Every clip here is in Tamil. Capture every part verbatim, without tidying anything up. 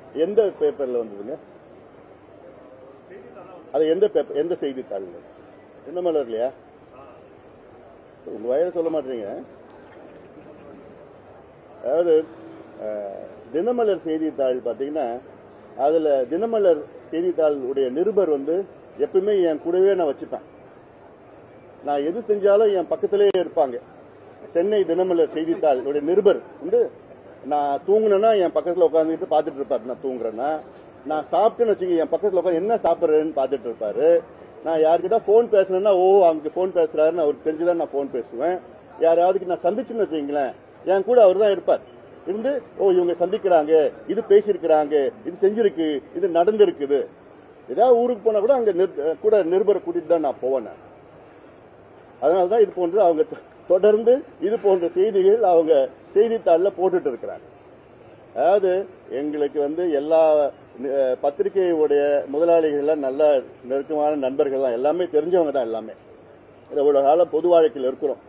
எந்த பேப்பர்ல வந்ததுங்க? அது எந்த பேப்பர், எந்த செய்தித்தாள்? தினமலர் இல்லையா? உங்க வயதை சொல்ல மாட்டீங்க. அதாவது தினமலர் செய்தித்தாள் பாத்தீங்கன்னா, அதுல தினமலர் செய்தித்தாள் உடைய நிருபர் வந்து எப்பவுமே என் கூடவே நான் வச்சுப்பேன். நான் எது செஞ்சாலும் என் பக்கத்திலேயே இருப்பாங்க. சென்னை தினமலர் செய்தித்தாள் உடைய நிருபர் வந்து நான் தூங்குனேன்னா என் பக்கத்துல உட்காந்துட்டு பாத்துட்டு இருப்பாரு. நான் தூங்குறேன்னா, நான் சாப்பிட்டேன்னு வச்சுக்க என் பக்கத்துல உட்காந்து என்ன சாப்பிடுறேன்னு பாத்துட்டு இருப்பாரு. நான் யாருக்கிட்ட போன் பேசுறேன்னா, ஓ அங்க போன் பேசுறாருன்னு அவருக்கு தெரிஞ்சுதான் நான் போன் பேசுவேன். யாராவதுக்கு நான் சந்திச்சுன்னு வச்சுங்களேன், என் கூட அவர் தான் இருப்பார். இருந்து ஓ இவங்க சந்திக்கிறாங்க, இது பேசியிருக்கிறாங்க, இது செஞ்சிருக்கு, இது நடந்திருக்குது. ஏதாவது ஊருக்கு போனா கூட அங்க கூட நிருபரை கூட்டிட்டு தான் நான் போவேன். அதனாலதான் இது போன்று அவங்க தொடர்ந்து இது போன்ற செய்திகள் அவங்க செய்தித்தாளில் போட்டுட்டு இருக்கிறாங்க. அதாவது எங்களுக்கு வந்து எல்லா பத்திரிகையுடைய முதலாளிகள் நல்ல நெருக்கமான நண்பர்கள் தான், எல்லாமே தெரிஞ்சவங்க தான், எல்லாமே இவ்வளவு காலம் பொது வாழ்க்கையில் இருக்கிறோம்.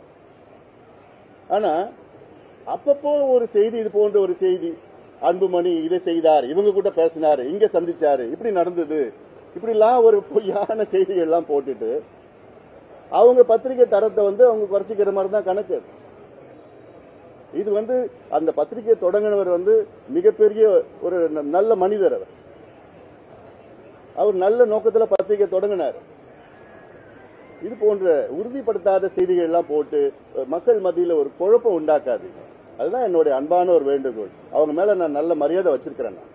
ஆனா அப்பப்போ ஒரு செய்தி, இது போன்ற ஒரு செய்தி, அன்புமணி இதை செய்தார், இவங்க கூட பேசினாரு, இங்க சந்திச்சாரு, இப்படி நடந்தது, இப்படி எல்லாம் ஒரு பொய்யான செய்திகள் எல்லாம் போட்டுட்டு அவங்க பத்திரிகை தரத்தை வந்து அவங்க குறைச்சிக்கிற மாதிரி தான் கணக்கு. இது வந்து அந்த பத்திரிகை தொடங்கினவர் வந்து மிகப்பெரிய ஒரு நல்ல மனிதர். அவர் அவர் நல்ல நோக்கத்துல பத்திரிகை தொடங்கினார். இது போன்ற உறுதிப்படுத்தாத செய்திகள் எல்லாம் போட்டு மக்கள் மத்தியில் ஒரு குழப்பம் உண்டாக்காது. அதுதான் என்னுடைய அன்பான ஒரு வேண்டுகோள். அவங்க மேல நான் நல்ல மரியாதை வச்சிருக்கிறேன்.